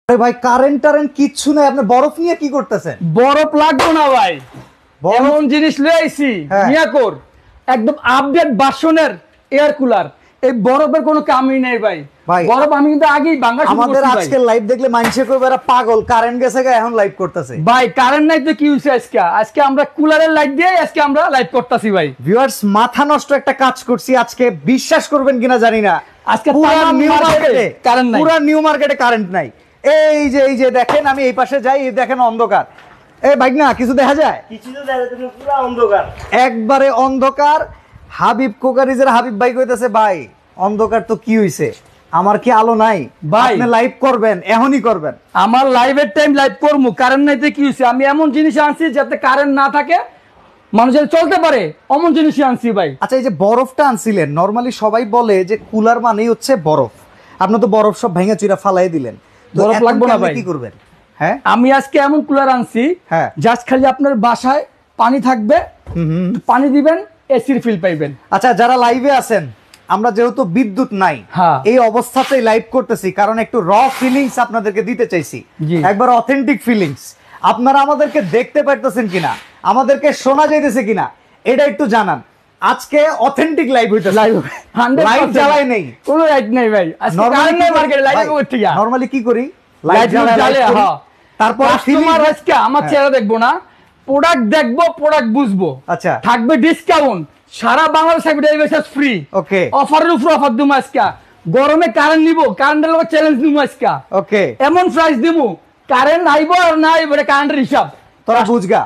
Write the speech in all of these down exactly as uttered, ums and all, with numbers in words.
আরে ভাই কারেন্ট টারেন্ট কিচ্ছু নাই, আপনি বরফ নিয়ে কি করতেছেন? বরফ লাগবে না ভাই, এমন জিনিস লয়ে আইছি মিয়াকোর একদম আপডেট ভার্সনের এয়ার কুলার। এই বরফের কোনো কামই নাই ভাই। বরফ আমি কিন্তু আগেই বাংলা শুরু করছি। আমাদের আজকে লাইভ দেখলে মানুষে কইবে এরা পাগল, কারেন্ট গেছে গা এখন লাইভ করতেছে। ভাই কারেন্ট নাই তো কি হইছে আজকে? আজকে আমরা কুলারের লাইট দিয়ে আজকে আমরা লাইভ করতেছি ভাই। ভিউয়ার্স মাথা নষ্ট একটা কাজ করছি আজকে, বিশ্বাস করবেন কিনা জানি না। আজকে পুরো নিউ মার্কেটে কারেন্ট নাই, পুরো নিউ মার্কেটে কারেন্ট নাই। এই যে এই যে দেখেন, আমি এই পাশে যাই, এই দেখেন অন্ধকার। এই বাইক না কিছু দেখা যায়? কিছু তো দেখা যায়, পুরো অন্ধকার, একবারে অন্ধকার। হাবিব কোকারিজের হাবিব ভাই কইতাছে ভাই অন্ধকার তো কি হইছে, আমার কি আলো নাই? আপনি লাইভ করবেন, এখনই করবেন। আমার লাইভের টাইম লাইভ করবো, কারেন্ট নাইতে কি হইছে? আমি এমন জিনিস আনছি যাতে কারেন্ট না থাকে, মানুষের চলতে পারে, এমন জিনিস আনছি ভাই। আচ্ছা এই যে বরফটা আনছিলেন, নরমালি সবাই বলে যে কুলার মানেই হচ্ছে বরফ, আপনি তো বরফ সব ভেঙে চুরা ফালাই দিলেন, বরফ লাগবে না ভাই। কি করবেন? হ্যাঁ আমি আজকে এমন কুলার আনছি, হ্যাঁ জাস্ট খালি আপনার বাসায় পানি থাকবে, পানি দিবেন, এসির ফিল পাইবেন। আচ্ছা যারা লাইভে আছেন, আমরা যেহেতু বিদ্যুৎ নাই এই অবস্থাতেই লাইভ করতেছি, কারণ একটু র ফিলিংস আপনাদেরকে দিতে চাইছি, একবার অথেন্টিক ফিলিংস। আপনারা আমাদেরকে দেখতে পারতেছেন কিনা, আমাদেরকে শোনা যাইতেছে কিনা, এটা একটু জানান। আজকে অথেন্টিক লাইভ হইতেছে, লাইভ লাইভ জ্বালাই নেই, কোনো লাইট নাই ভাই। আজকে কারেন্ট নাই মার্কেটে, লাইভ করতে গিয়া নরমালি কি করি, লাইট জ্বালায়। হ্যাঁ তারপর কাস্টমার আজকে আমার চেহারা দেখবো না, প্রোডাক্ট দেখবো, প্রোডাক্ট বুঝবো। আচ্ছা থাকবে ডিসকাউন্ট, সারা বাংলাদেশ থাকবে ডেলিভারি ফ্রি। ওকে অফারের উপর অফার দিমু আজকে। গরমে কারেন্ট নিব, কারেন্টের লগে চ্যালেঞ্জ দিমু আজকে। ওকে এমন প্রাইস দিমু, কারেন্ট আইব আর না আইব এটা কারেন্টের হিসাব তোরা বুঝগা।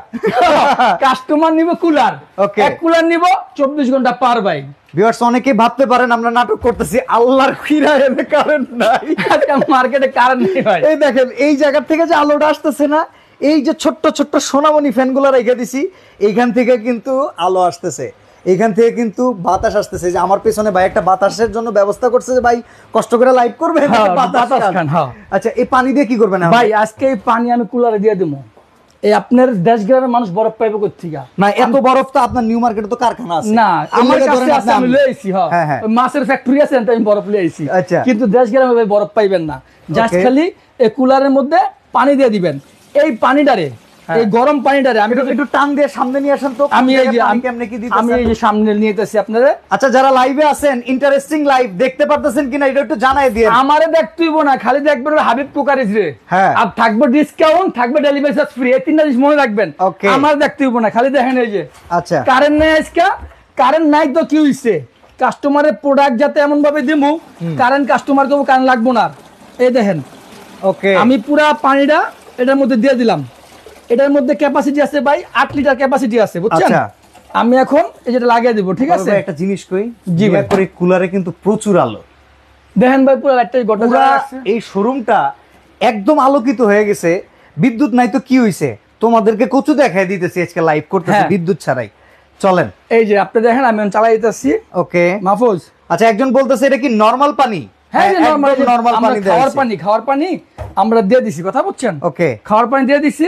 কাস্টমার নিব কুলার, ওকে এক কুলার নিব চব্বিশ ঘন্টা পার ভাই। ভিউয়ার্স অনেকেই ভাবতে পারেন আমরা নাটক করতেছি, আল্লাহর খিরা এনে কারেন্ট নাই, আজকে মার্কেটে কারেন্ট নেই ভাই। এই দেখেন এই জায়গা থেকে যে আলোটা আসতেছে না, এই যে ছোট্ট ছোট্ট সোনামণি ফ্যানগুলো রেখে দিছি, এইখান থেকে কিন্তু আলো আসতেছে, এইখান থেকে কিন্তু বাতাস আসতেছে। যে আমার পেছনে ভাই একটা বাতাসের জন্য ব্যবস্থা করছে, যে ভাই কষ্ট করে লাইভ করবে, বাতাস খান। আচ্ছা এই পানি দিয়ে কি করবেন ভাই? আজকে এই পানি আমি কুলারে দিয়ে দেবো। এই আপনার দেশ গ্রামের মানুষ বরফ পাইবে কোথেকে? না এত বরফ তো আপনার নিউ মার্কেটে তো কারখানা আছে না, আমার কাছে আছে, আমি লয়ে আইছি। হ্যাঁ মাছের ফ্যাক্টরি আছে, আমি বরফ লয়ে আইছি। আচ্ছা কিন্তু দেশ গ্রামে ভাই বরফ পাইবেন না। জাস্ট খালি এই কুলারের মধ্যে পানি দিয়ে দিবেন। এই পানিটারে, এই গরম পানিটারে আমি একটু টান দিয়ে সামনে নিয়ে আসেন তো। আমি এই যে আমি কেমনে কি দিতেছি, আমি এই যে সামনে নিয়ে যাচ্ছি আপনাদের। আচ্ছা যারা লাইভে আছেন, ইন্টারেস্টিং লাইভ দেখতে পারতেছেন কিনা এটা একটু জানাই দিন। আমারে দেখতেইব না, খালি দেখবেন হাবিব কুকারিজ রে। হ্যাঁ আর থাকবে ডিসকাউন্ট, থাকবে ডেলিভারি চার্জ ফ্রি, এই তিনটা জিনিস মনে রাখবেন। আমার দেখতেইব না, খালি দেখেন এই যে। আচ্ছা কারেন্ট নাই আজকে, কারেন্ট নাই তো কি হইছে? কাস্টমারের প্রোডাক্ট যাতে এমন ভাবে দিমু কারেন্ট কাস্টমার কেউ কারেন্ট লাগবো না। এই দেখেন ওকে আমি পুরা পানিটা এটার মধ্যে দিয়ে দিলাম। এটার মধ্যে ক্যাপাসিটি আছে ভাই আট লিটার ক্যাপাসিটি আছে, বুঝছেন? আমি এখন এই যেটা লাগিয়ে দিব, ঠিক আছে? একটা জিনিস কই, জি ভাই, করে কুলারে কিন্তু প্রচুর আলো। দেখেন ভাই পুরো লাইটটা গোটা আছে, এই শোরুমটা একদম আলোকিত হয়ে গেছে। বিদ্যুৎ নাই তো কি হইছে, তোমাদেরকে কচু দেখাই দিতেছি আজকে লাইভ করতেছি বিদ্যুৎ ছাড়াই। চলেন এই যে আপনি দেখেন আমি চালাই দিতেছি। ওকে মাহফুজ, আচ্ছা একজন বলতেছে এটা কি নরমাল পানি? হ্যাঁ নরমাল নরমাল পানি, খাওয়ার পানি, খাওয়ার পানি আমরা দিয়ে দিছি, কথা বুঝছেন? ওকে খাওয়ার পানি দিয়ে দিছি।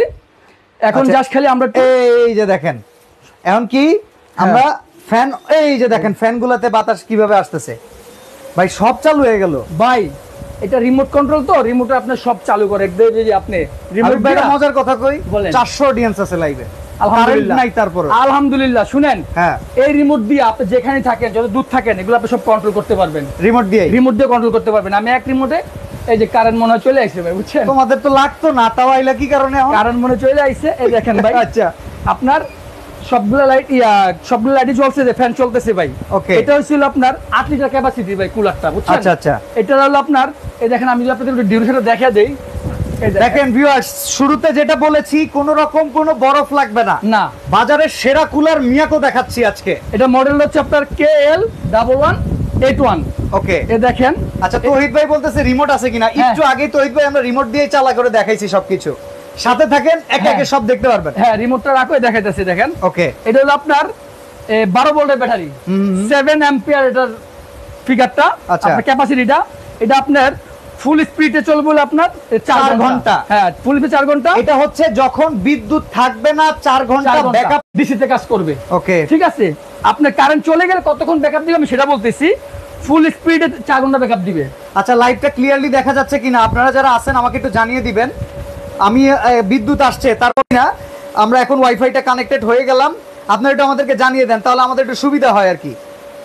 এখন জাস্ট খালি আমরা এই যে দেখেন, এখন কি আমরা ফ্যান, এই যে দেখেন ফ্যানগুলোতে বাতাস কিভাবে আসতেছে ভাই, সব চালু হয়ে গেল ভাই। এটা রিমোট কন্ট্রোল তো, রিমোটে আপনি সব চালু করে দেখবেন। যে আপনি রিমোট বাইরে মজার কথা কই, চারশো অডিয়েন্স আছে লাইভে, আলহামদুলিল্লাহ নাই তারপর আলহামদুলিল্লাহ। শুনেন, হ্যাঁ এই রিমোট দিয়ে আপনি যেখানে থাকেন, যত দূর থাকেন, এগুলো আপনি সব কন্ট্রোল করতে পারবেন রিমোট দিয়ে, রিমোট দিয়ে কন্ট্রোল করতে পারবেন। আমি এক রিমোটে এই যে কারেন্ট মনে চলে আইছে ভাই, বুঝছেন? তোমাদের তো লাগতো না, তাও আইলা কি কারণে? কারেন্ট মনে চলে আইছে, এই দেখেন ভাই। আচ্ছা আপনার সবগুলা লাইট ইয়া সবগুলা লাইটই জ্বলছে, যে ফ্যান চলতেছে ভাই। ওকে এটা হইছিল আপনার আট লিটার ক্যাপাসিটি ভাই কুলারটা, বুঝছেন? আচ্ছা আচ্ছা এটা হলো আপনার, এই দেখেন আমি যদি আপনাদের ডিউরেশনটা দেখিয়ে দেই। দেখেন ভিউয়ার্স, শুরুতে যেটা বলেছি কোন রকম কোনো বরফ লাগবে না। না, বাজারের সেরা কুলার মিয়াকো দেখাচ্ছি আজকে। এটা মডেল হচ্ছে আপনার K L double one eight one. Okay এ দেখেন। আচ্ছা তৌহিদ ভাই বলতেছে রিমোট আছে কিনা, একটু আগে তৌহিদ ভাই আমরা রিমোট দিয়ে চালা করে দেখাইছি সবকিছু। সাথে থাকেন, একে একে সব দেখতে পারবেন। হ্যাঁ রিমোটটা রাখো, দেখাইতেছি দেখেন। ওকে এটা হলো আপনার বারো ভোল্টের ব্যাটারি, সেভেন অ্যাম্পিয়ার এটার ফিগারটা, আপনার ক্যাপাসিটিটা। এটা আপনার ফুল স্পিডে চলবে বলে আপনার চার ঘন্টা। হ্যাঁ ফুল স্পিডে চার ঘন্টা। এটা হচ্ছে যখন বিদ্যুৎ থাকবে না চার ঘন্টা ব্যাকআপ ডিসিতে কাজ করবে। ওকে ঠিক আছে, আপনার কারেন্ট চলে গেলে কতক্ষণ ব্যাকআপ দিবে আমি সেটা বলতেছি। ফুল স্পিডে চার ঘন্টা ব্যাকআপ দিবে। আচ্ছা, লাইভটা ক্লিয়ারলি দেখা যাচ্ছে কিনা আপনারা যারা আছেন আমাকে একটু জানিয়ে দিবেন। আমি বিদ্যুৎ আসছে তারপর না আমরা এখন ওয়াইফাইটা কানেক্টেড হয়ে গেলাম, আপনারা একটু আমাদেরকে জানিয়ে দেন, তাহলে আমাদের একটু সুবিধা হয় আর কি।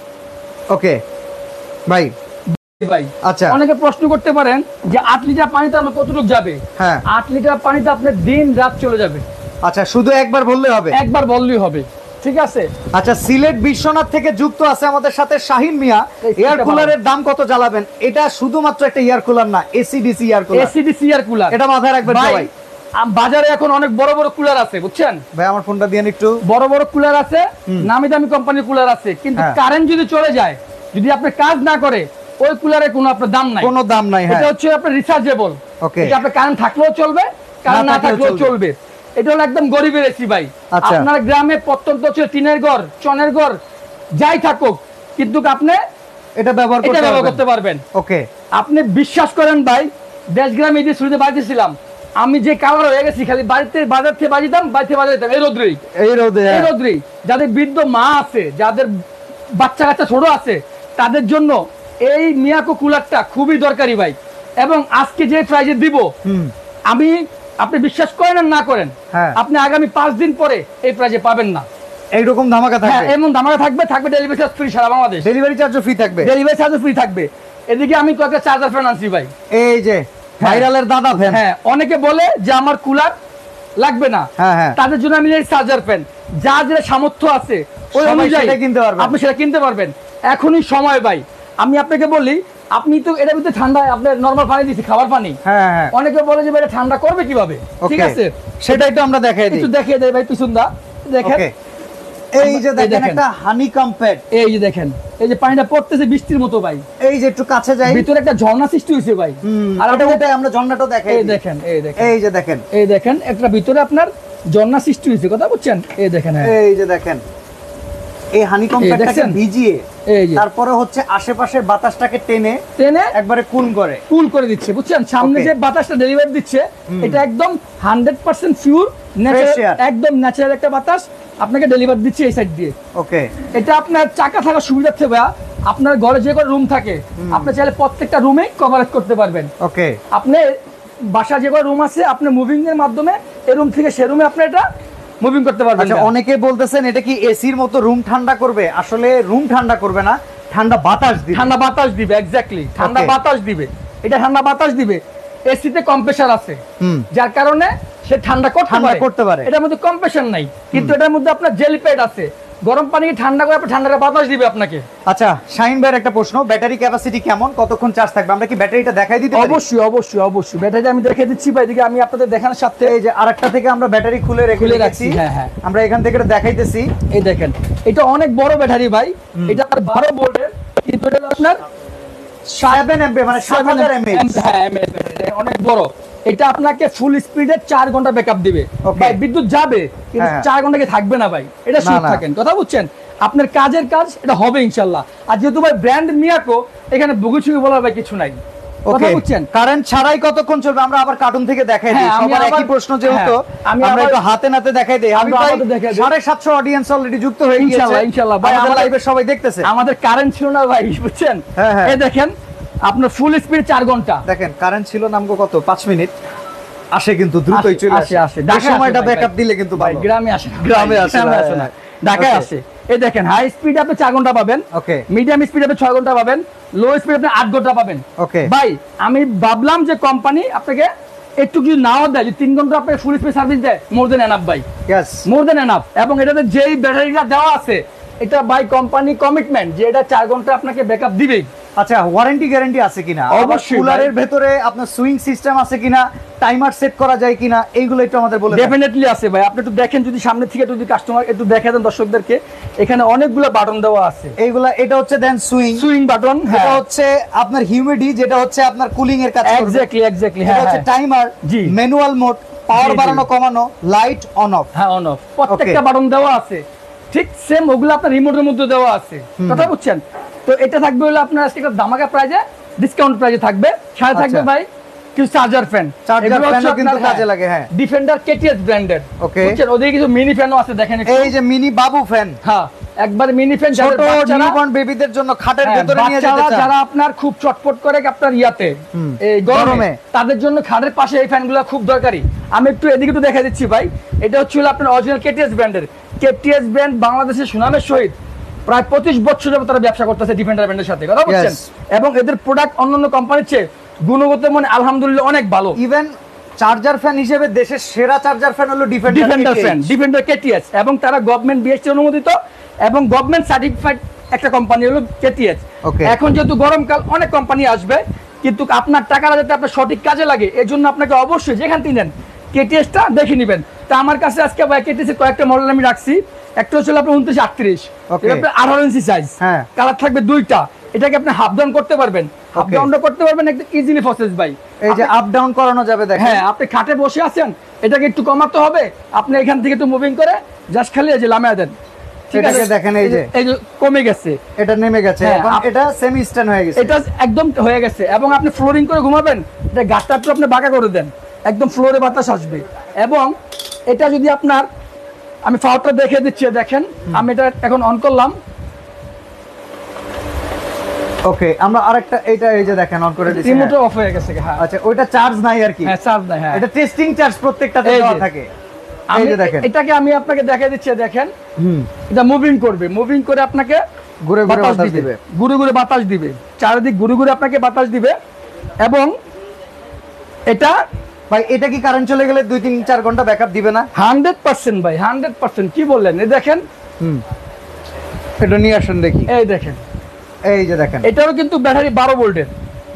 ওকে ভাই। ভাই আচ্ছা, অনেকে প্রশ্ন করতে পারেন যে আট লিটার পানিতে আমরা কতটুকু যাবে? হ্যাঁ, আট লিটার পানিতে আপনার দিন রাত চলে যাবে। আচ্ছা, শুধু একবার বললে হবে? একবার বললেই হবে, ঠিক আছে। আচ্ছা, সিলেট বিশ্বনাথ থেকে যুক্ত আছে আমাদের সাথে শাহিন মিয়া। এয়ার কুলারের দাম কত জ্বালাবেন? এটা শুধুমাত্র একটা এয়ার কুলার না, AC DC air cooler. AC DC air cooler, এটা মাথায় রাখবেন সবাই। বাজারে এখন অনেক বড় বড় কুলার আছে, বুঝছেন ভাই? আমার ফোনটা দিয়ে একটু। বড় বড় কুলার আছে, নামি দামি কোম্পানির কুলার আছে, কিন্তু কারেন্ট যদি চলে যায়, যদি আপনি কাজ না করে, ওই কুলারে কোনো আপনার দাম নাই, কোনো দাম নাই। এটা হচ্ছে আপনার রিচার্জেবল। ওকে, এটা আপনার কারেন্ট থাকলেও চলবে, কারেন্ট না থাকলেও চলবে। এটা হলো একদম গরিবের এসি ভাই। আপনার গ্রামে প্রত্যন্ত হচ্ছে টিনের ঘর, চনের ঘর, যাই থাকুক, কিন্তু আপনি এটা ব্যবহার করতে পারবেন। ওকে, আপনি বিশ্বাস করেন ভাই, দেশ গ্রামে যে শুরুতে বাড়িতেছিলাম, আমি যে কালার হয়ে গেছি, খালি বাড়িতে বাজার থেকে বাজিতাম, বাড়িতে বাজার দিতাম এই রোদ্রেই, এই রোদে এই রোদ্রেই। যাদের বৃদ্ধ মা আছে, যাদের বাচ্চা কাচ্চা ছোট আছে, তাদের জন্য এই মিয়াকো কুলারটা খুবই দরকারি ভাই। এবং আজকে যে প্রাইজে দিব, আমি আপনি বিশ্বাস করেন আর না করেন, আপনি আগামী পাঁচ দিন পরে এই প্রাইজে পাবেন না। এইরকম ধামাকা থাকবে, এমন ধামাকা থাকবে, থাকবে ডেলিভারি চার্জ ফ্রি সারা বাংলাদেশ। ডেলিভারি চার্জও ফ্রি থাকবে, ডেলিভারি চার্জও ফ্রি থাকবে। এদিকে আমি কয়েকটা চার্জার ফ্যান আনছি ভাই, এই যে ভাইরালের দাদা ফ্যান। হ্যাঁ, অনেকে বলে যে আমার কুলার লাগবে না, তাদের জন্য আমি এই চার্জার ফ্যান, যা যেটা সামর্থ্য আছে ওই অনুযায়ী কিনতে পারবেন, আপনি সেটা কিনতে পারবেন। এখনই সময় ভাই। আমি আপনাকে বলি, আপনি তো এটার ভিতরে ঠান্ডা, আপনার নরমাল পানি দিচ্ছি, খাবার পানি। হ্যাঁ হ্যাঁ, অনেকে বলে যে এটা ঠান্ডা করবে কিভাবে, ঠিক আছে, সেটা একটু আমরা দেখাই দিই, একটু দেখিয়ে দেই ভাই। পিছন দা দেখেন, এই যে দেখেন একটা হানিকম প্যাড, এই যে দেখেন, এই যে পানিটা পড়তেছে বৃষ্টির মতো ভাই। এই যে একটু কাছে যাই, ভিতরে একটা ঝর্ণা সৃষ্টি হয়েছে ভাই। আর ওটা ওটা আমরা ঝর্ণাটা দেখাই। এই দেখেন, এই দেখেন, এই যে দেখেন, এই দেখেন একটা ভিতরে আপনার ঝর্ণা সৃষ্টি হয়েছে, কথা বুঝছেন? এই দেখেন, এই যে দেখেন, এই হানিকম প্যাডটাকে ভিজিয়ে তারপরে হচ্ছে আশেপাশের বাতাসটাকে টেনে টেনে একবারে কুল করে কুল করে দিচ্ছে, বুঝছেন? সামনে যে বাতাসটা ডেলিভারি দিচ্ছে, এটা একদম হান্ড্রেড পার্সেন্ট পিওর ন্যাচারাল, একদম ন্যাচারাল একটা বাতাস আপনাকে ডেলিভারি দিচ্ছে এই সাইড দিয়ে। ওকে, এটা আপনার চাকা থাকার সুবিধার্থে ভাই, আপনার ঘরে যে কোনো রুম থাকে, আপনি চাইলে প্রত্যেকটা রুমে কভারেজ করতে পারবেন। ওকে, আপনি বাসা যে কোনো রুম আছে, আপনি মুভিং এর মাধ্যমে এই রুম থেকে সে রুমে আপনি এটা মুভিং করতে পারবেন। আচ্ছা, অনেকে বলতেছেন এটা কি এসির মতো রুম ঠান্ডা করবে? আসলে রুম ঠান্ডা করবে না, ঠান্ডা বাতাস দিবে। ঠান্ডা বাতাস দিবে, এক্স্যাক্টলি ঠান্ডা বাতাস দিবে। এটা ঠান্ডা বাতাস দিবে। এসিতে কম্প্রেসার আছে, যার কারণে সে ঠান্ডা করতে পারে। এটার মধ্যে কম্প্রেসার নাই, কিন্তু এটার মধ্যে আপনার জেলি প্যাড আছে, গরম পানি ঠান্ডা করে আপনি ঠান্ডা বাতাস দিবে আপনাকে। আচ্ছা, শাহিন ভাইয়ের একটা প্রশ্ন, ব্যাটারি ক্যাপাসিটি কেমন, কতক্ষণ চার্জ থাকবে? আমরা কি ব্যাটারিটা দেখাই দিতে পারি? অবশ্যই অবশ্যই অবশ্যই, ব্যাটারি আমি দেখিয়ে দিচ্ছি ভাই। এদিকে আমি আপনাদের দেখানোর সাথে এই যে আরেকটা থেকে আমরা ব্যাটারি খুলে রেখে রাখছি। হ্যাঁ হ্যাঁ, আমরা এখান থেকে দেখাইতেছি। এই দেখেন, এটা অনেক বড় ব্যাটারি ভাই, এটা বারো ভোল্টের, কিন্তু এটা আপনার সাত এমএএইচ মানে সাত হাজার এমএএইচ। হ্যাঁ, এমএএইচ অনেক বড়। এটা আপনাকে ফুল স্পিডে চার ঘন্টা ব্যাকআপ দিবে ভাই। বিদ্যুৎ যাবে কিন্তু চার ঘন্টা কি থাকবে না ভাই, এটা শিওর থাকেন, কথা বুঝছেন? আপনার কাজের কাজ এটা হবে ইনশাআল্লাহ। আর যেহেতু ভাই ব্র্যান্ড মিয়াকো, এখানে বুগুচুগি বলার ভাই কিছু নাই, কথা বুঝছেন? কারেন্ট ছাড়াই কতক্ষণ চলবে? আমরা আবার কার্টুন থেকে দেখাই দিই, সবার একই প্রশ্ন যেহেতু আমরা একটু হাতে নাতে দেখাই দেই। আমি ভাই সাড়ে সাতশো অডিয়েন্স অলরেডি যুক্ত হয়ে গিয়েছে ইনশাআল্লাহ ইনশাআল্লাহ ভাই, আমাদের লাইভে সবাই দেখতেছে। আমাদের কারেন্ট ছিল না ভাই, বুঝছেন? এই দেখেন, আপনার ফুল স্পিড চার ঘন্টা। দেখেন, কারেন্ট ছিল নামগো কত পাঁচ মিনিট, আসে কিন্তু দ্রুতই চলে আসে। আসে এই সময়টা ব্যাকআপ দিলে কিন্তু ভাই গ্রামে আসে, গ্রামে আসে না, ঢাকায় আসে। এই দেখেন, হাই স্পিড আপনি চার ঘন্টা পাবেন, ওকে, মিডিয়াম স্পিড আপনি ছয় ঘন্টা পাবেন, লো স্পিড আপনি আট ঘন্টা পাবেন। ওকে ভাই, আমি ভাবলাম যে কোম্পানি আপনাকে একটু কিছু নাও দেয়, যে তিন ঘন্টা আপনাকে ফুল স্পিড সার্ভিস দেয়, মোর দেন এনাফ ভাই। Yes, more than enough. এবং এটাতে যেই ব্যাটারিটা দেওয়া আছে, এটা বাই কোম্পানি কমিটমেন্ট যে এটা চার ঘন্টা আপনাকে ব্যাকআপ দিবেই। আচ্ছা, ওয়ারেন্টি গ্যারান্টি আছে কিনা? অবশ্যই। কুলারের ভেতরে আপনার সুইং সিস্টেম আছে কিনা, টাইমার সেট করা যায় কিনা, এইগুলো একটু আমাদের বলে দেন। ডেফিনেটলি আছে ভাই, আপনি একটু দেখেন, যদি সামনে থেকে যদি কাস্টমার একটু দেখে দেন দর্শকদেরকে, এখানে অনেকগুলো বাটন দেওয়া আছে। এইগুলা, এটা হচ্ছে দেন সুইং সুইং বাটন, এটা হচ্ছে আপনার হিউমিডি, যেটা হচ্ছে আপনার কুলিং এর কাজ করবে। এক্স্যাক্টলি এক্স্যাক্টলি, এটা হচ্ছে টাইমার, জি, ম্যানুয়াল মোড, পাওয়ার বাড়ানো কমানো, লাইট অন অফ। হ্যাঁ, অন অফ প্রত্যেকটা বাটন দেওয়া আছে, ঠিক সেম ওগুলো আপনার রিমোটের মধ্যে দেওয়া আছে, কথা বুঝছেন? তো এটা থাকবে হলো আপনার আজকে একটা ধামাকা প্রাইজে, ডিসকাউন্ট প্রাইজে থাকবে। সাথে থাকবে ভাই কিছু চার্জার ফ্যান, চার্জার ফ্যানও কিন্তু কাজে লাগে। হ্যাঁ, ডিফেন্ডার কেটিএস ব্র্যান্ডের, ওকে, বুঝছেন? ওদিকে কিছু মিনি ফ্যানও আছে, দেখেন এই যে মিনি বাবু ফ্যান। হ্যাঁ, একবার মিনি ফ্যান ছোট নিউবর্ন বেবিদের জন্য খাটের ভিতরে নিয়ে যেতে চান, যারা আপনার খুব চটপট করে আপনার ইয়াতে এই গরমে, তাদের জন্য খাটের পাশে এই ফ্যানগুলো খুব দরকারি। আমি একটু এদিকে একটু দেখা দিচ্ছি ভাই, এটা হচ্ছে আপনার অরিজিনাল কেটিএস ব্র্যান্ডের। কেটিএস ব্র্যান্ড বাংলাদেশের সুনামের সহিত প্রায় পঁচিশ বছর যাবত তারা ব্যবসা করতেছে ডিফেন্ডার ব্র্যান্ডের সাথে, কথা বলছেন। এবং এদের প্রোডাক্ট অন্যান্য কোম্পানির চেয়ে গুণগত মানে আলহামদুলিল্লাহ অনেক ভালো। ইভেন চার্জার ফ্যান হিসেবে দেশের সেরা চার্জার ফ্যান হলো ডিফেন্ডার ফ্যান, ডিফেন্ডার কেটিএস, এবং তারা গভর্নমেন্ট বিএসটি অনুমোদিত এবং গভর্নমেন্ট সার্টিফাইড একটা কোম্পানি হলো কেটিএস। এখন যেহেতু গরমকাল অনেক কোম্পানি আসবে, কিন্তু আপনার টাকাটা যাতে আপনার সঠিক কাজে লাগে এর জন্য আপনাকে অবশ্যই যেখান থেকে নেন কেটিএসটা দেখে নেবেন। তো আমার কাছে আজকে কেটিএস এর কয়েকটা মডেল আমি রাখছি। একটা হচ্ছে আপনার উনত্রিশ আটত্রিশ, এটা আঠারো ইঞ্চি সাইজ, কালার থাকবে দুইটা। এটাকে আপনি হাফ ডাউন করতে পারবেন, হাফ ডাউনটা করতে পারবেন একদম ইজিলি প্রসেস ভাই। এই যে আপ ডাউন করানো যাবে দেখেন। হ্যাঁ, আপনি খাটে বসে আছেন, এটাকে একটু কমাতে হবে, আপনি এখান থেকে একটু মুভিং করে জাস্ট খালি এই যে লামায়া দেন, ঠিক আছে? দেখেন এই যে এই যে কমে গেছে, এটা নেমে গেছে, এখন এটা সেমি স্ট্যান্ড হয়ে গেছে, এটা একদম হয়ে গেছে। এবং আপনি ফ্লোরিং করে ঘুমাবেন, এটা গাছটা একটু আপনি বাঁকা করে দেন, একদম ফ্লোরে বাতাস আসবে। এবং এটা যদি আপনার, আমি ফাওয়ারটা দেখে দিচ্ছি, দেখেন আমি এটা এখন অন করলাম। ওকে, আমরা আরেকটা এটা এই যে দেখেন অন করে দিয়েছি, রিমোটও অফ হয়ে গেছে। হ্যাঁ, আচ্ছা, ওইটা চার্জ নাই আর কি? হ্যাঁ, চার্জ নাই। হ্যাঁ, এটা টেস্টিং চার্জ প্রত্যেকটাতে দেওয়া থাকে। এই যে দেখেন, এটাকে আমি আপনাকে দেখাই দিচ্ছি, দেখেন এটা মুভিং করবে, মুভিং করে আপনাকে ঘুরে ঘুরে বাতাস দিবে, ঘুরে ঘুরে বাতাস দিবে, চারিদিক ঘুরে ঘুরে আপনাকে বাতাস দিবে। এবং এটা ভাই, এটা কি কারেন্ট চলে গেলে দুই তিন চার ঘন্টা ব্যাকআপ দিবে না? হান্ড্রেড পার্সেন্ট ভাই, হান্ড্রেড পার্সেন্ট। কি বললেন? এই দেখেন, হুম, এটা নিয়ে আসেন দেখি। এই দেখেন, এই যে দেখেন, এটাও কিন্তু ব্যাটারি বারো ভোল্টের,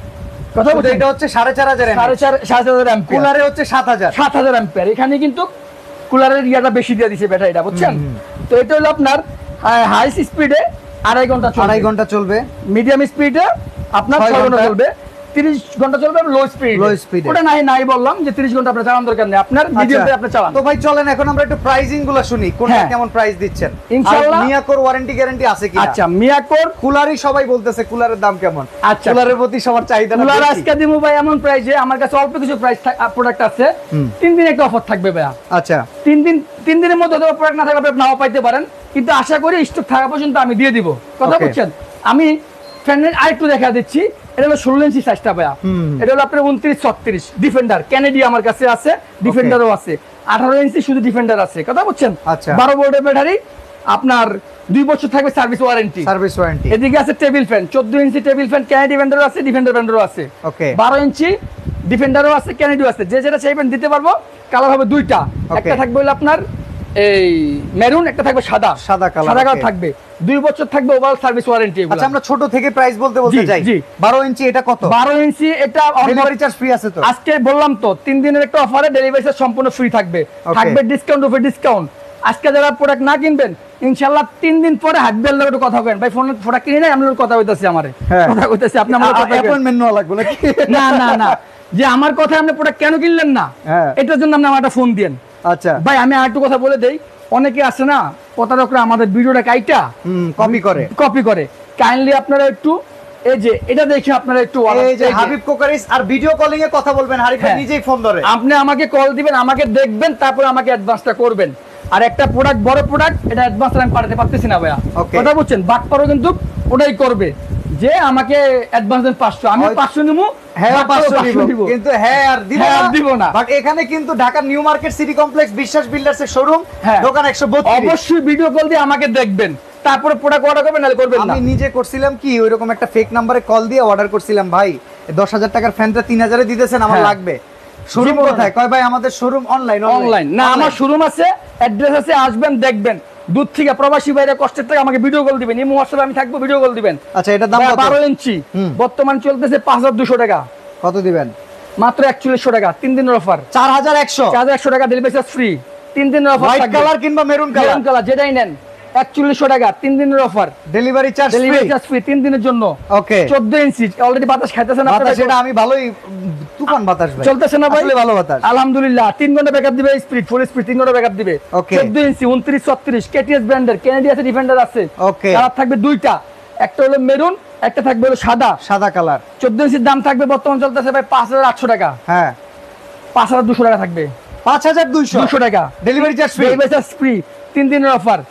কথা বলতে। এটা হচ্ছে সাড়ে চার হাজার সাড়ে চার সাড়ে চার হাজার অ্যাম্পিয়ার, কুলারে হচ্ছে সাত হাজার সাত হাজার অ্যাম্পিয়ার। এখানে কিন্তু কুলারের ইয়াটা বেশি দিয়ে দিছে ব্যাটারিটা, বুঝছেন? তো এটা হলো আপনার হাই স্পিডে আড়াই ঘন্টা আড়াই ঘন্টা চলবে, মিডিয়াম স্পিডে আপনার ছয় ঘন্টা চলবে, তিরিশ ঘন্টা চলবে লো স্পিড। লো স্পিড ওটা নাই নাই বললাম যে তিরিশ ঘন্টা আপনার চালানোর দরকার নেই, আপনার মিডিয়ামে আপনি চালান। তো ভাই চলেন এখন আমরা একটু প্রাইসিং গুলো শুনি, কোনটা কেমন প্রাইস দিচ্ছেন ইনশাআল্লাহ। মিয়াকোর ওয়ারেন্টি গ্যারান্টি আছে কি? আচ্ছা, মিয়াকোর কুলারই সবাই বলতেছে, কুলারের দাম কেমন? আচ্ছা, কুলারের প্রতি সবার চাহিদা না। কুলার আজকে দিমু ভাই এমন প্রাইসে, আমার কাছে অল্প কিছু প্রাইস প্রোডাক্ট আছে, তিন দিন একটা অফার থাকবে ভাই। আচ্ছা, তিন দিন তিন দিনের মধ্যে যদি প্রোডাক্ট না থাকে আপনি নাও পাইতে পারেন, কিন্তু আশা করি স্টক থাকা পর্যন্ত আমি দিয়ে দিব, কথা বুঝছেন? আমি ফ্যানের আরেকটু দেখা দিচ্ছি, এটা হলো ষোলো ইঞ্চি সাইজটা ভাইয়া, এটা হলো আপনার উনত্রিশ ছত্রিশ ডিফেন্ডার ক্যানেডি আমার কাছে আছে, ডিফেন্ডারও আছে, আঠারো ইঞ্চি শুধু ডিফেন্ডার আছে, কথা বুঝছেন? আচ্ছা, বারো ভোল্টের ব্যাটারি, আপনার দুই বছর থাকবে সার্ভিস ওয়ারেন্টি, সার্ভিস ওয়ারেন্টি। এদিকে আছে টেবিল ফ্যান, চোদ্দ ইঞ্চি টেবিল ফ্যান ক্যানেডি ব্র্যান্ডেরও আছে, ডিফেন্ডার ব্র্যান্ডেরও আছে, ওকে, বারো ইঞ্চি ডিফেন্ডারও আছে, ক্যানেডিও আছে। যে যেটা চাইবেন দিতে পারবো। কালার হবে দুইটা, একটা থাকবে হলো আপনার এই মেরুন, একটা থাকবে সাদা, সাদা কালার, সাদা কালার থাকবে, দুই বছর থাকবে ওভারঅল সার্ভিস ওয়ারেন্টি। আচ্ছা, আমরা ছোট থেকে প্রাইস বলতে বলতে যাই। বারো ইঞ্চি এটা কত? বারো ইঞ্চি এটা ডেলিভারি চার্জ ফ্রি আছে তো? আজকে বললাম তো তিন দিনের একটা অফারে ডেলিভারি চার্জ সম্পূর্ণ ফ্রি থাকবে, থাকবে ডিসকাউন্ট উপরে ডিসকাউন্ট। আজকে যারা প্রোডাক্ট না কিনবেন ইনশাআল্লাহ তিন দিন পরে হাটবেল লাগে একটু কথা বলেন, ভাই ফোন প্রোডাক্ট কিনে নাই, আমি কথা হইতাছি, আমারে কথা কইতাছি, আপনি আমার কথা অ্যাপয়েন্টমেন্ট নেওয়া লাগবে নাকি? না না না, যে আমার কথা আপনি প্রোডাক্ট কেন কিনলেন না এটার জন্য আপনি আমারটা ফোন দেন। আচ্ছা ভাই, আমি আরেকটু কথা বলে দেই, অনেকে আছে না প্রতারকরা আমাদের ভিডিওটা কাইটা কপি করে কপি করে কাইন্ডলি আপনারা একটু এই যে এটা দেখে আপনারা একটু এই যে হাবিব কোকারিস আর ভিডিও কলিং এ কথা বলবেন, হারিফ ভাই নিজেই ফোন ধরে, আপনি আমাকে কল দিবেন, আমাকে দেখবেন, তারপর আমাকে অ্যাডভান্সটা করবেন। আর একটা প্রোডাক্ট বড় প্রোডাক্ট, এটা অ্যাডভান্স আমি পাঠাতে পারতেছি না ভাইয়া, কথা বুঝছেন? বাট পারো কিন্তু ওটাই করবে যে আমাকে অ্যাডভান্স দেন পাঁচশো, আমি পাঁচশো নিবো, হ্যাঁ পাঁচশো নিব, কিন্তু হ্যাঁ আর দিব না দিব না। বাট এখানে কিন্তু Dhaka new market city complex Biswas builders এর শোরুম, দোকান একশো বত্রিশ। অবশ্যই ভিডিও কল দিয়ে আমাকে দেখবেন, তারপরে প্রোডাক্ট অর্ডার করবেন, নালে করবেন না। আমি নিজে করছিলাম কি, ওইরকম একটা ফেক নাম্বারে কল দিয়ে অর্ডার করছিলাম, ভাই দশ হাজার টাকার ফ্যানটা তিন হাজারে দিতেছেন, আমার লাগবে। শোরুম কোথায়? কয় ভাই আমাদের শোরুম অনলাইন। অনলাইন না, আমার শোরুম আছে, অ্যাড্রেস আছে, আসবেন দেখবেন। দূর থেকে প্রবাসী ভাইরা কষ্টের থেকে আমাকে ভিডিও কল দিবেন, ইমো হোয়াটসঅ্যাপে আমি থাকবো, ভিডিও কল দিবেন। আচ্ছা, এটা দাম কত? বারো ইঞ্চি বর্তমান চলতেছে পাঁচ হাজার দুশো টাকা। কত দিবেন? মাত্র একচল্লিশশো টাকা, তিন দিনের অফার, চার হাজার একশো চার হাজার একশো টাকা ডেলিভারি চার্জ ফ্রি, তিন দিনের অফার। হোয়াইট কালার কিংবা মেরুন কালার, মেরুন কালার যেটাই নেন একচল্লিশশো টাকা, তিন দিনের offer, delivery charge delivery charge free তিন দিনের জন্য। ওকে, চোদ্দ ইঞ্চি অলরেডি বাতাস খাইতেছেন আপনারা, সেটা আমি ভালোই তুফান বাতাস ভাই চলতেছে না ভাই? আসলে ভালো বাতাস আলহামদুলিল্লাহ, তিন ঘন্টা ব্যাকআপ দিবে, স্পিড ফুল স্পিড তিন ঘন্টা ব্যাকআপ দিবে। চোদ্দ ইঞ্চি উনত্রিশ ছত্রিশ কেটিএস ব্র্যান্ডের, ক্যানেডি আছে, ডিফেন্ডার আছে। ওকে, কালার থাকবে দুইটা, একটা হলো মেরুন, একটা থাকবে হলো সাদা, সাদা কালার। চোদ্দ ইঞ্চির দাম থাকবে বর্তমান চলতেছে ভাই পাঁচ হাজার আটশো টাকা। হ্যাঁ, পাঁচ হাজার দুশো টাকা থাকবে, পাঁচ হাজার দুইশো দুশো টাকা delivery charge free, delivery charge free, তিন দিনের অফার।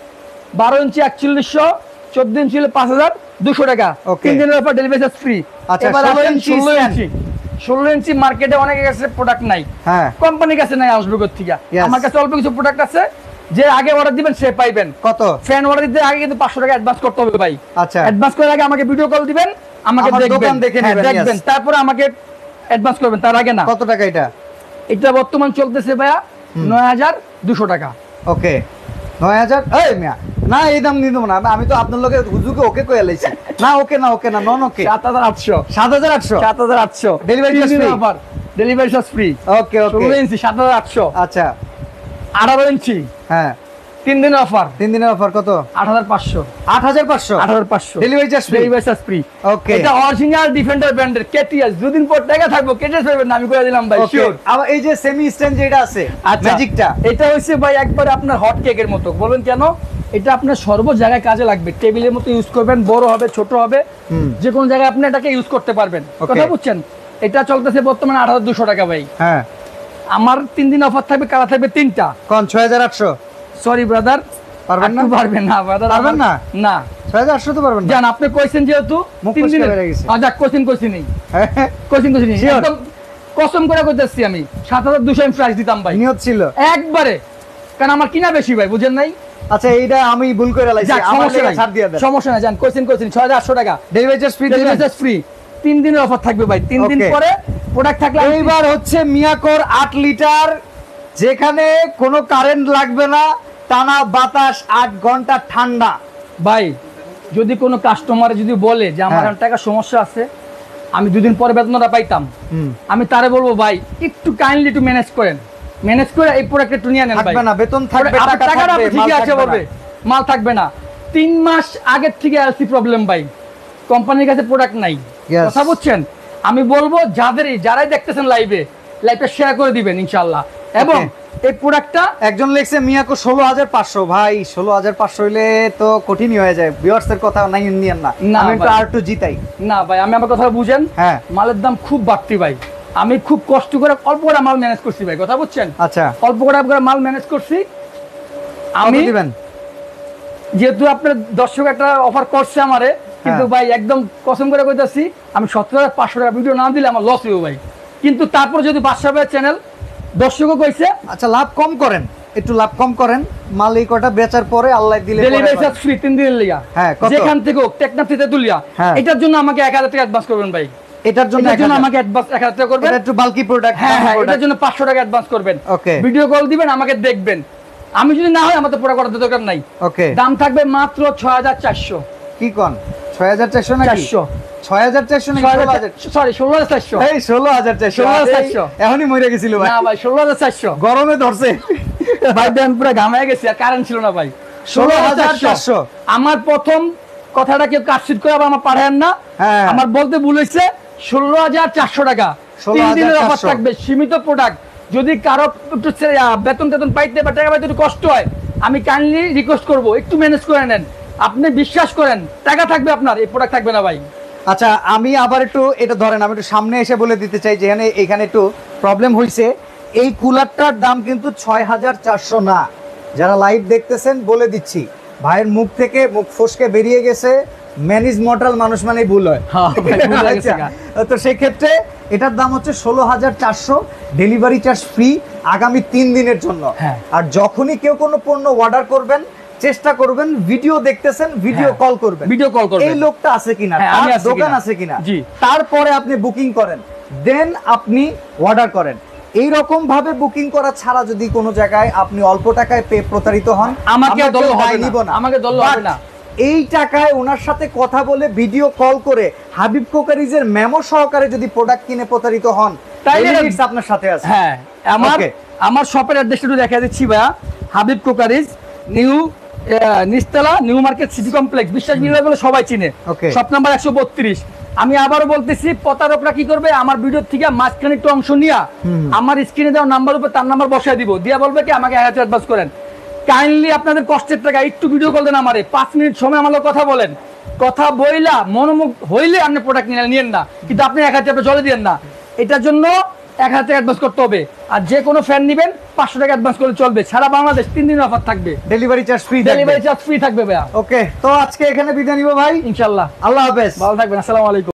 বারো ইঞ্চি একচল্লিশশো, চোদ্দ ইঞ্চি হলে পাঁচ হাজার দুশো টাকা, তিন দিনের অফার, ডেলিভারি চার্জ ফ্রি। এবার আসেন ষোলো ইঞ্চি। ষোলো ইঞ্চি মার্কেটে অনেকের কাছে প্রোডাক্ট নাই, কোম্পানির কাছে নাই, আসবে কোথেকে? আমার কাছে অল্প কিছু প্রোডাক্ট আছে, যে আগে অর্ডার দিবেন সে পাইবেন। কত? ফ্যান অর্ডার দিতে আগে কিন্তু পাঁচশো টাকা অ্যাডভান্স করতে হবে ভাই। আচ্ছা, অ্যাডভান্স করার আগে আমাকে ভিডিও কল দিবেন, আমাকে দেখবেন, দেখবেন, তারপরে আমাকে অ্যাডভান্স করবেন, তার আগে না। কত টাকা এটা? এটা বর্তমান চলতেছে ভাইয়া নয় হাজার দুশো টাকা। ওকে, নয় হাজার। এই মিয়া না, এই দাম নিয়ে দেবো না, আমি তো আপনার লোকের হুজুকে ওকে কয়ে লাইছি। না ওকে না, ওকে না, নন ওকে। সাত হাজার আটশো, সাত হাজার আটশো, সাত হাজার আটশো, delivery charge free. Delivery charge free. Okay okay, ষোলো ইঞ্চি সাত হাজার আটশো। আচ্ছা, আঠারো ইঞ্চি, হ্যাঁ, তিন দিনের অফার। তিন দিনের অফার কত? আট হাজার পাঁচশো। আট হাজার পাঁচশো, আট হাজার পাঁচশো, delivery charge free. Delivery charge free. Okay, এটা অরিজিনাল ডিফেন্ডার ব্র্যান্ডের কেটিএস। দুদিন পর টাকা থাকবো, কেটিএস পাবেন না, আমি কইয়া দিলাম ভাই, শিওর। আবার এই যে সেমি স্ট্যান্ড যেটা আছে ম্যাজিকটা, এটা হইছে ভাই একবার আপনার হট কেকের মতো। বলেন কেন? এটা আপনার সর্ব জায়গায় কাজে লাগবে, টেবিলের মতো ইউজ করবেন, বড় হবে ছোট হবে, যে কোনো জায়গায় আপনি এটাকে ইউজ করতে পারবেন। কথা বুঝছেন? এটা চলতেছে বর্তমানে আট হাজার দুশো টাকা ভাই। হ্যাঁ, আমার তিন দিন অফার থাকবে, কালার থাকবে তিনটা। কোন? ছয় হাজার আটশো। সরি ব্রাদার, পারবেন না? পারবেন না ব্রাদার, পারবেন না। না, ছয় হাজার আটশো তো পারবেন না। জান আপনি কইছেন যেহেতু তিন দিন হয়ে গেছে। আচ্ছা, কোচিং কোচিং নেই, কোচিং কোচিং নেই, একদম কসম করে কইতেছি আমি সাত হাজার দুশো আমি প্রাইস দিতাম ভাই, নিয়ত ছিল একবারে, কারণ আমার কিনা বেশি ভাই, বুঝেন নাই? আচ্ছা, এইটা আমি ভুল করে লাইছি, আমার লাগা ছাড় দিয়া দেন, সমস্যা নাই। জান কোচিং কোচিং ছয় হাজার আটশো টাকা, delivery charge free. Delivery charge free, তিন দিনের অফার থাকবে ভাই, তিন দিন পরে প্রোডাক্ট থাকলে। এইবার হচ্ছে মিয়াকোর আট লিটার, যেখানে কোনো কারেন্ট লাগবে না, টানা বাতাস, আট ঘন্টা ঠান্ডা। ভাই যদি কোনো কাস্টমার যদি বলে যে আমার টাকা সমস্যা আছে, আমি দুদিন পরে বেতনটা পাইতাম, আমি তারে বলবো ভাই একটু কাইন্ডলি একটু ম্যানেজ করেন, ম্যানেজ করে এই প্রোডাক্ট একটু নিয়ে নেন ভাই। থাকবে না বেতন, থাকবে টাকা, টাকাটা ঠিকই আছে বলবে, মাল থাকবে না। তিন মাস আগের থেকে এলসি প্রবলেম ভাই, কোম্পানির কাছে প্রোডাক্ট নাই। কথা বুঝছেন? আমি বলবো যাদেরই, যারাই দেখতেছেন লাইভে, লাইভটা শেয়ার করে দিবেন ইনশাআল্লাহ। এবং এই প্রোডাক্টটা একজন লিখছে মিয়াকো ষোলো হাজার পাঁচশো। ভাই ষোলো হাজার পাঁচশো হইলে তো কঠিনই হয়ে যায়, ভিউয়ার্স এর কথা নাই নিয়েন না, আমি একটু আর একটু জিতাই না ভাই। আমি আমার কথা বুঝেন, হ্যাঁ, মালের দাম খুব বাড়তি ভাই, আমি খুব কষ্ট করে অল্প করে মাল ম্যানেজ করছি ভাই। কথা বুঝছেন? আচ্ছা, অল্প করে মাল ম্যানেজ করছি আমি। দিবেন যেহেতু আপনার দর্শক একটা অফার করছে আমারে, কিন্তু ভাই একদম কসম করে কইতাছি, আমি সতেরো হাজার পাঁচশো টাকা ভিডিও না দিলে আমার লস হইব ভাই। কিন্তু তারপর যদি বাদশা ভাইয়ের চ্যানেল দর্শকও কইছে, আচ্ছা লাভ কম করেন, একটু লাভ কম করেন, মাল এই কটা বেচার পরে আল্লাহ দিলে ডেলিভারি চার্জ ফ্রি তিন দিনের লিয়া। হ্যাঁ, যেখান থেকে হোক, টেকনাফ থেকে তুলিয়া, এটার জন্য আমাকে এক হাজার টাকা অ্যাডভান্স করবেন ভাই। এটার জন্য আমাকে অ্যাডভান্স এক হাজার টাকা করবেন, এটা একটু বাল্কি প্রোডাক্ট। হ্যাঁ হ্যাঁ, এটার জন্য পাঁচশো টাকা অ্যাডভান্স করবেন। ওকে, ভিডিও কল দিবেন, আমাকে দেখবেন, আমি যদি না হয় আমার তো প্রোডাক্ট করার দরকার নাই। ওকে, দাম থাকবে মাত্র ছয় হাজার চারশো। কি কোন? ছয় হাজার চারশো না চারশো? ছয় হাজার চারশো না সরি ষোলো হাজার চারশো। এই ষোলো হাজার চারশো, ষোলো হাজার চারশো এখনই মরে গেছিল ভাই। না ভাই, ষোলো হাজার চারশো গরমে ধরছে ভাই, দেন পুরো ঘামায় গেছে, আর কারেন্ট ছিল না ভাই। ষোলো হাজার চারশো আমার প্রথম কথাটা কেউ কাটছিট করে আবার আমার পাঠায়েন না, আমার বলতে ভুল হয়েছে। ষোলো হাজার চারশো টাকা, তিন দিনের অফার থাকবে, সীমিত প্রোডাক্ট। যদি কারো একটু বেতন টেতন পাইতে বা টাকা পাইতে একটু কষ্ট হয়, আমি কাইন্ডলি রিকোয়েস্ট করবো একটু ম্যানেজ করে নেন। আপনি বিশ্বাস করেন, টাকা থাকবে আপনার, এই প্রোডাক্ট থাকবে না ভাই। আচ্ছা, আমি আবার একটু এটা ধরেন, আমি একটু সামনে এসে বলে দিতে চাই, যেখানে এখানে একটু প্রবলেম হয়েছে। এই কুলারটার দাম কিন্তু ছয় হাজার চারশো না। যারা লাইভ দেখতেছেন বলে দিচ্ছি, ভাইয়ের মুখ থেকে মুখ ফসকে বেরিয়ে গেছে, ম্যানেজ মডেল মানুষ মানেই ভুল হয়। তো সেই ক্ষেত্রে এটার দাম হচ্ছে ষোলো হাজার চারশো, ডেলিভারি চার্জ ফ্রি আগামী তিন দিনের জন্য। আর যখনই কেউ কোনো পণ্য অর্ডার করবেন, চেষ্টা করবেন ভিডিও দেখতেছেন, ভিডিও কল করবেন, ভিডিও কল করবেন, এই লোকটা আছে কিনা, তার দোকান আছে কিনা, তারপরে আপনি বুকিং করেন, দেন আপনি অর্ডার করেন। এই রকম ভাবে বুকিং করা ছাড়া যদি কোনো জায়গায় আপনি অল্প টাকায় পেয়ে প্রতারিত হন, আমাকে দল নিব না, আমাকে দল হবে না। এই টাকায় ওনার সাথে কথা বলে ভিডিও কল করে হাবিব কোকারিজের মেমো সহকারে যদি প্রোডাক্ট কিনে প্রতারিত হন, তাইলে আপনার সাথে আছে। হ্যাঁ, আমার আমার শপের অ্যাড্রেসটা একটু দেখা দিচ্ছি ভাইয়া, হাবিব কোকারিজ, নিউ নিস্তালা, new market city complex, Biswas builder বলে সবাই চিনে, শপ নাম্বার একশো বত্রিশ। আমি আবারও বলতেছি, প্রতারকরা কি করবে, আমার ভিডিও থেকে মাঝখানে একটু অংশ নিয়ে আমার স্ক্রিনে দেওয়া নাম্বার উপর তার নাম্বার বসায় দিব, দিয়া বলবে কি আমাকে এক হাজার অ্যাডভান্স করেন। কাইন্ডলি আপনাদের কষ্টের টাকা একটু ভিডিও কল দেন আমারে, পাঁচ মিনিট সময় আমার কথা বলেন, কথা বইলা মনোমুখ হইলে আপনি প্রোডাক্ট নিয়ে নিয়েন না, কিন্তু আপনি এক হাজার জলে দিয়েন না। এটার জন্য এক হাজার টাকা অ্যাডভান্স করতে হবে। আর যে কোনো ফ্যান নেবেন পাঁচশো টাকা অ্যাডভান্স করে চলবে, সারা বাংলাদেশ তিন দিন অফার থাকবে, delivery charge free, delivery charge free থাকবে ভাইয়া। ওকে, তো আজকে এখানে বিদায় নিব ভাই, ইনশাআল্লাহ। আল্লাহ হাফেজ, ভালো থাকবেন, আসসালামু আলাইকুম।